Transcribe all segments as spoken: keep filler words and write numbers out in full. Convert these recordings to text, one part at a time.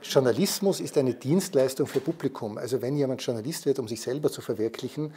Journalismus ist eine Dienstleistung für Publikum. Also wenn jemand Journalist wird, um sich selber zu verwirklichen,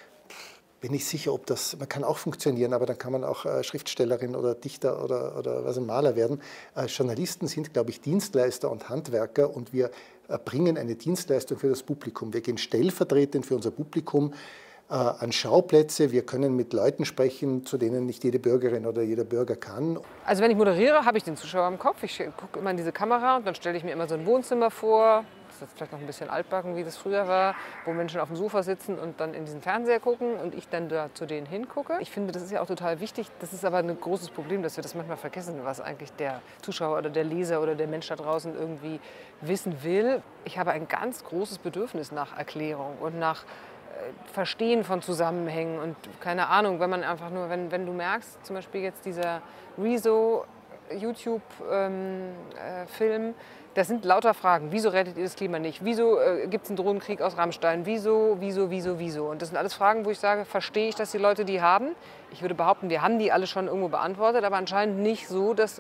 bin ich sicher, ob das, man kann auch funktionieren, aber dann kann man auch äh, Schriftstellerin oder Dichter oder, oder was, ein Maler werden. Äh, Journalisten sind, glaube ich, Dienstleister und Handwerker und wir erbringen eine Dienstleistung für das Publikum. Wir gehen stellvertretend für unser Publikum äh, an Schauplätze. Wir können mit Leuten sprechen, zu denen nicht jede Bürgerin oder jeder Bürger kann. Also wenn ich moderiere, habe ich den Zuschauer im Kopf. Ich gucke immer in diese Kamera und dann stelle ich mir immer so ein Wohnzimmer vor. Das ist jetzt vielleicht noch ein bisschen altbacken, wie das früher war, wo Menschen auf dem Sofa sitzen und dann in diesen Fernseher gucken und ich dann da zu denen hingucke. Ich finde, das ist ja auch total wichtig. Das ist aber ein großes Problem, dass wir das manchmal vergessen, was eigentlich der Zuschauer oder der Leser oder der Mensch da draußen irgendwie wissen will. Ich habe ein ganz großes Bedürfnis nach Erklärung und nach Verstehen von Zusammenhängen und keine Ahnung, wenn man einfach nur, wenn, wenn du merkst, zum Beispiel jetzt dieser Rezo YouTube-Film, ähm, äh, das sind lauter Fragen. Wieso rettet ihr das Klima nicht? Wieso äh, gibt es einen Drohnenkrieg aus Rammstein? Wieso, wieso, wieso, wieso? Und das sind alles Fragen, wo ich sage, verstehe ich, dass die Leute die haben? Ich würde behaupten, wir haben die alle schon irgendwo beantwortet, aber anscheinend nicht so, dass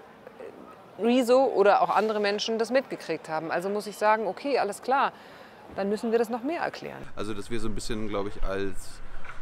Rezo oder auch andere Menschen das mitgekriegt haben. Also muss ich sagen, okay, alles klar, dann müssen wir das noch mehr erklären. Also dass wir so ein bisschen, glaube ich, als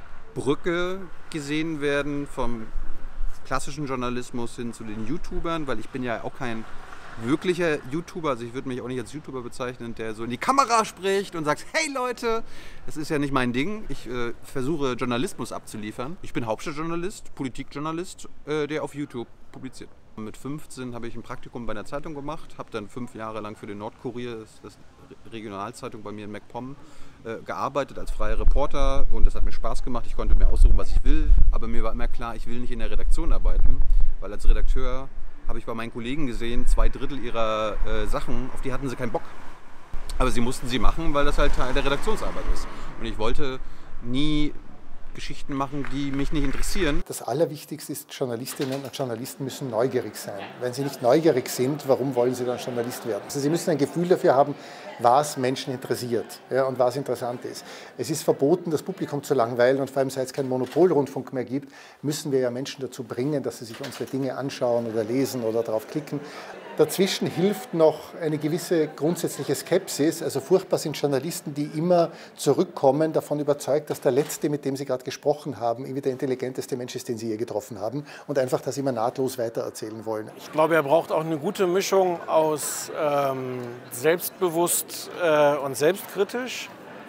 Brücke gesehen werden vom klassischen Journalismus hin zu den YouTubern, weil ich bin ja auch kein wirklicher YouTuber, also ich würde mich auch nicht als YouTuber bezeichnen, der so in die Kamera spricht und sagt, hey Leute, das ist ja nicht mein Ding. Ich äh, versuche Journalismus abzuliefern. Ich bin Hauptstadtjournalist, Politikjournalist, äh, der auf YouTube publiziert. Mit fünfzehn habe ich ein Praktikum bei einer Zeitung gemacht, habe dann fünf Jahre lang für den Nordkurier, das ist das Regionalzeitung bei mir in MacPom, äh, gearbeitet als freier Reporter und das hat mir Spaß gemacht. Ich konnte mir aussuchen, was ich will, aber mir war immer klar, ich will nicht in der Redaktion arbeiten, weil als Redakteur habe ich bei meinen Kollegen gesehen, zwei Drittel ihrer äh, Sachen, auf die hatten sie keinen Bock. Aber sie mussten sie machen, weil das halt Teil der Redaktionsarbeit ist. Und ich wollte nie Geschichten machen, die mich nicht interessieren. Das Allerwichtigste ist, Journalistinnen und Journalisten müssen neugierig sein. Wenn sie nicht neugierig sind, warum wollen sie dann Journalist werden? Also sie müssen ein Gefühl dafür haben, was Menschen interessiert, ja, und was interessant ist. Es ist verboten, das Publikum zu langweilen und vor allem, seit es keinen Monopolrundfunk mehr gibt, müssen wir ja Menschen dazu bringen, dass sie sich unsere Dinge anschauen oder lesen oder drauf klicken. Dazwischen hilft noch eine gewisse grundsätzliche Skepsis. Also furchtbar sind Journalisten, die immer zurückkommen, davon überzeugt, dass der Letzte, mit dem sie gerade gesprochen haben, irgendwie der intelligenteste Mensch ist, den sie je getroffen haben und einfach das immer nahtlos weitererzählen wollen. Ich glaube, er braucht auch eine gute Mischung aus ähm, selbstbewusst äh, und selbstkritisch.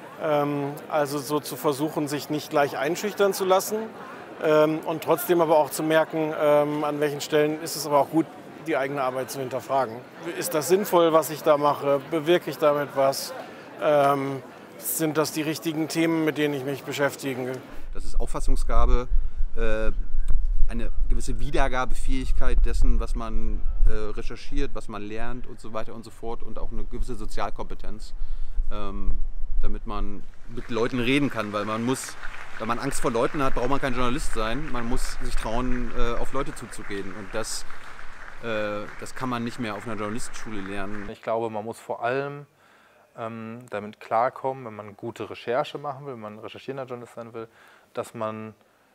Ähm, also so zu versuchen, sich nicht gleich einschüchtern zu lassen ähm, und trotzdem aber auch zu merken, ähm, an welchen Stellen ist es aber auch gut, die eigene Arbeit zu hinterfragen. Ist das sinnvoll, was ich da mache? Bewirke ich damit was? Ähm, sind das die richtigen Themen, mit denen ich mich beschäftige? Das ist Auffassungsgabe, äh, eine gewisse Wiedergabefähigkeit dessen, was man äh, recherchiert, was man lernt und so weiter und so fort und auch eine gewisse Sozialkompetenz, ähm, damit man mit Leuten reden kann, weil man muss, wenn man Angst vor Leuten hat, braucht man kein Journalist sein, man muss sich trauen, äh, auf Leute zuzugehen und das Das kann man nicht mehr auf einer Journalistenschule lernen. Ich glaube, man muss vor allem ähm, damit klarkommen, wenn man gute Recherche machen will, wenn man recherchierender Journalist sein will, dass man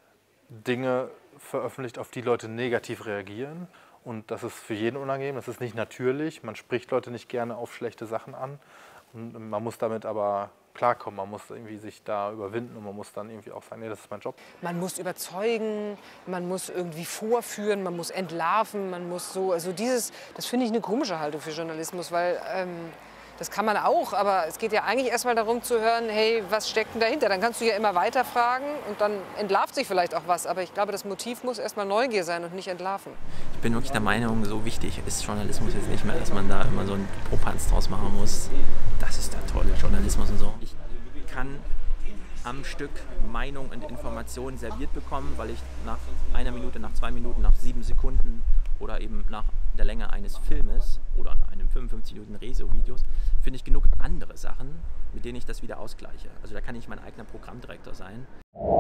Dinge veröffentlicht, auf die Leute negativ reagieren. Und das ist für jeden unangenehm, das ist nicht natürlich. Man spricht Leute nicht gerne auf schlechte Sachen an. Und man muss damit aber klarkommen, man muss irgendwie sich da überwinden und man muss dann irgendwie auch sagen, nee, das ist mein Job. Man muss überzeugen, man muss irgendwie vorführen, man muss entlarven, man muss so, also dieses, das finde ich eine komische Haltung für Journalismus, weil ähm, das kann man auch, aber es geht ja eigentlich erstmal darum zu hören, hey, was steckt denn dahinter? Dann kannst du ja immer weiter fragen und dann entlarvt sich vielleicht auch was, aber ich glaube, das Motiv muss erstmal Neugier sein und nicht entlarven. Ich bin wirklich der Meinung, so wichtig ist Journalismus jetzt nicht mehr, dass man da immer so einen Popanz draus machen muss. Das ist der tolle Journalismus und so. Ich kann am Stück Meinung und Informationen serviert bekommen, weil ich nach einer Minute, nach zwei Minuten, nach sieben Sekunden oder eben nach der Länge eines Filmes oder nach einem fünfundfünfzig Minuten Rezo-Videos finde ich genug andere Sachen, mit denen ich das wieder ausgleiche. Also da kann ich mein eigener Programmdirektor sein.